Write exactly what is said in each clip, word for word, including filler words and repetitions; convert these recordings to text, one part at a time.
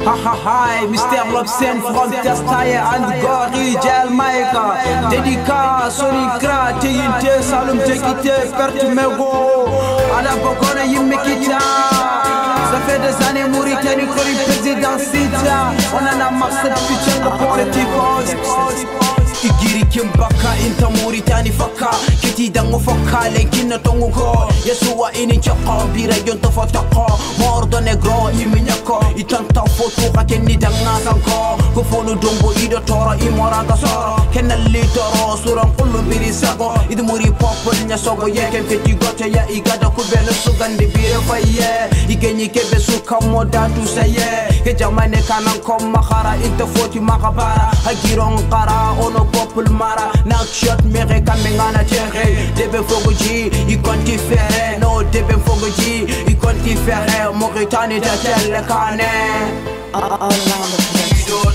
Ha ha ha, Mister Lobsen from Testaya and Gori Jalmaika. Dedica, Sonicra, Tayinte, Salum Tekite, Pertumego. Ala Bogona, you make it. Ça fait des années Mauritanie pour le président Sita. On en a marqué le futur de politique. Igiri kimbaka inta Mauritani faka kiti dango faka lenkina tongo go Yesua ini chaka bira yonto fataka mordo negro iminyako itanta foto kateni danga sanko kufonu dombo ido tora imora gasoro kenna litoro suran kullu biri sago idu muri popol nya sogo yeken feti gote ya igada kubelo sugandi bire faye igenyi kebe suka moda tu saye ke jamane kanan kom makhara inta foti makabara hagiron qara ono popul mara nak shot mere kamengana tere debe fogoji i konti fere no debe fogoji i konti fere Mauritanie da telle kane all around the place do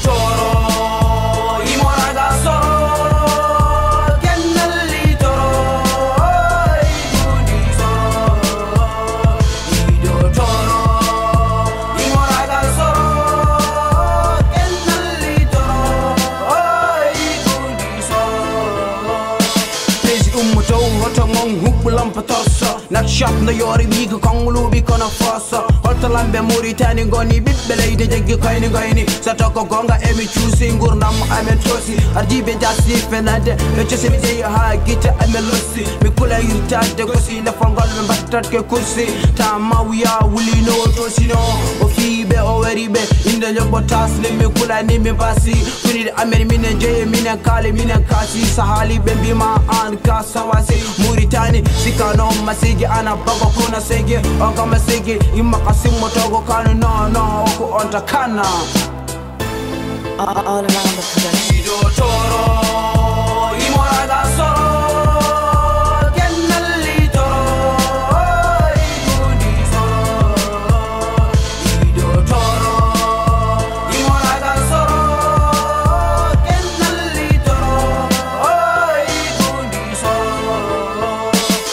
toro i moraga soro kenali toro i gudi soro i do toro i moraga soro kenali toro i gudi soro pesi ummuto ngotong hubulam patosa nak shop na yori mi ko konglu bi kono fossa holtalambe Mauritanie ngoni bibbe leyde jeggi kayni kayni satoko gonga emi chusi ngurnam amen tosi arjibe jasi fenade e jesi mi dey ha gita amen losi mi kula yirtade ko si la fangol me battat ke kursi ta mawiya wuli no tosi no o fibe o weribe inde jobo tasle mi kula ni mi basi kuni amen mine jeye mine kale mine kasi sahali be bima an ka sawasi Mauritanie sikano masigi ana bago kuna segi oga masigi imma kasimo togo kanu no no ko onta kana all around the place ido toro imoraga soro kenali toro igudi soro ido toro imoraga soro kenali toro igudi soro.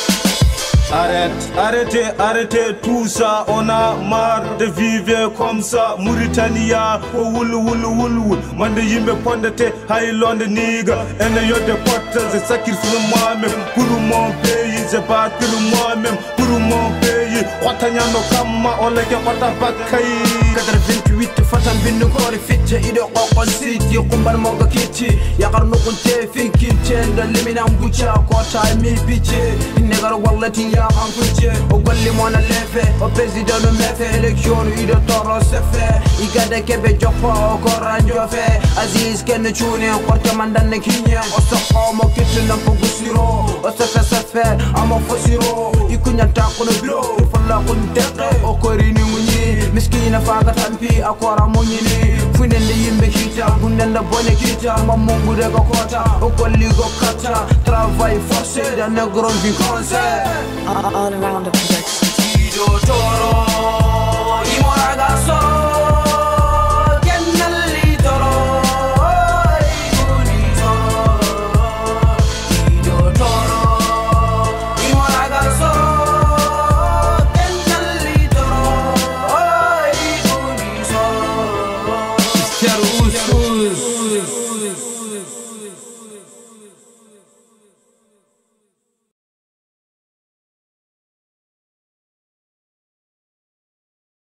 Arrête, arrêtez, arrêtez tout ça, on a marre de vivre comme ça. Mauritania, oh wulu wulu wulu wulu. Mande yimbe pondete, Highland nigga. Et yo de portes, je sacrifie moi-même. Pour mon pays, je bats pour moi-même. Pour mon pays, Watanyano Kama, on l'a qu'à Bakaï. quatre-vingt-huit, Fatan bin Kori Fitche, Ido Kokon City, Kumbar Moga Kitchi. Yakar Nukunte, Finkin Chen, the Liminam Bucha, Kota, Mi Piche. Negar Wallati, Yaman Kuche, Ogoli Mona Lefe, O President Mefe, Election, Ido Toro Sefe, Igade Kebe Jopo, Koran Jofe, Aziz Kenechuni, Kortamandan Kenya, Osako Mokitin and Pogusiro, Osefe Sefe, Amo Fosiro, Ikunya Takuno Bro, Fala Kundeke, Okorini Muni, Miskina Faga Tampi, Aquara Munini, Funden the Yimbe Kita, Bundanda Bone Kita, Mamungu de Gokota, Okoli Gokata, Travail Force, and Negro Viconse. All around the place.